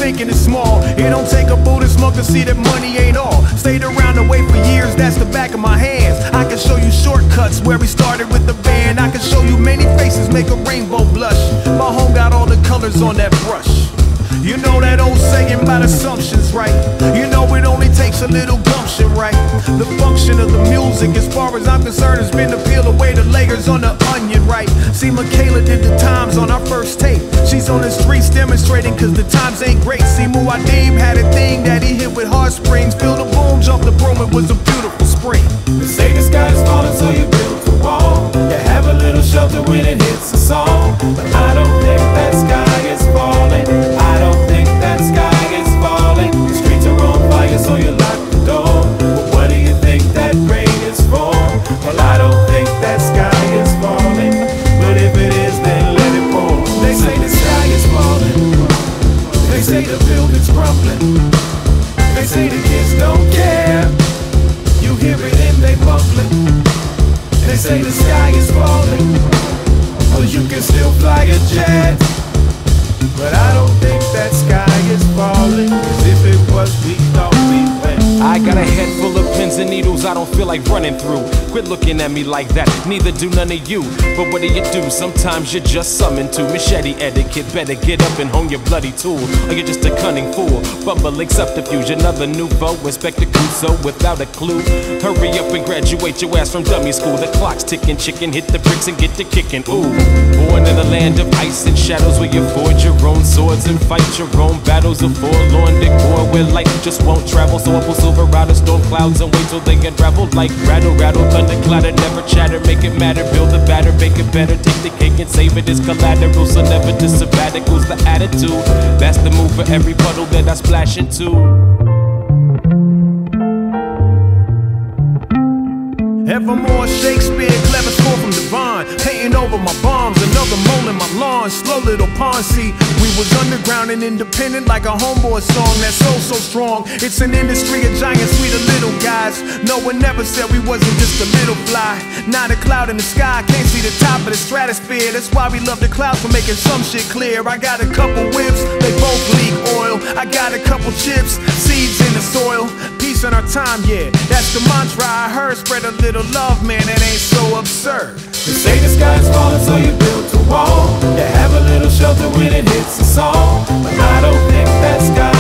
thinking it's small. It don't take a Buddhist monk to see that money ain't all. Stayed around the way for years, that's the back of my hands. I can show you shortcuts where we started with the band. I can show you many faces make a rainbow blush. My home got all the colors on that brush. You know that old saying about assumptions, right? You know it only takes a little gumption, right? The function of the music, as far as I'm concerned, has been to peel away the layers on the onion, right? See, Michaela did the times on our first tape. She's on the streets demonstrating cause the times ain't great. See, Muad'Dib had a thing that he hit with heartstrings. Feel the boom, jump the broom, it was a beautiful spring. They say the sky is falling, so you build a wall. You have a little shelter when it hits a song. But I don't think that sky is falling. I don't think that sky is falling. The streets are on fire, so you lock the door. But what do you think that rain is for? Well, I don't think that sky is falling. But if it is, then let it pour. They say the sky is falling. They say the building's crumbling. They say the kids don't care. You hear it and they mumbling. They say the sky is falling. Well, you can still fly a jet. But I don't think that sky is falling. Cause if it was, we thought we went. I got a head full of pins and needles I don't feel like running through. Quit looking at me like that, neither do none of you. But what do you do? Sometimes you're just summoned to machete etiquette. Better get up and hone your bloody tool, or you're just a cunning fool. Bumbling subterfuge, another nouveau. Inspector Clouseau without a clue. Hurry up and graduate your ass from dummy school. The clock's ticking, chicken, hit the bricks and get to kicking. Ooh, born in a land of ice and shadows where you forge your own swords and fight your own battles of forlorn decor, where light just won't travel. So I pull Silverado, storm clouds and wait till they unravel like rattle, rattle, thunder, clatter, never chatter, make it matter, build a batter, make it better, take the cake and save it as collateral, so never to sabbaticals, the attitude, that's the move for every puddle that I splash into. Evermore Shakespeare, clever score from Divine. Painting over my bombs, another mole in my lawn. Slow little Ponzi. We was underground and independent like a homeboy song that's so strong. It's an industry of giants, we the little guys. No one ever said we wasn't just a little fly. Not a cloud in the sky, can't see the top of the stratosphere. That's why we love the clouds for making some shit clear. I got a couple whips, they both leak oil. I got a couple chips, seeds in the soil. Peace in our time, yeah, that's the mantra I heard. Spread a little love, man, that ain't so absurd. They say the sky is falling, so you build a wall. You have a little shelter when it hits a song. But I don't think that sky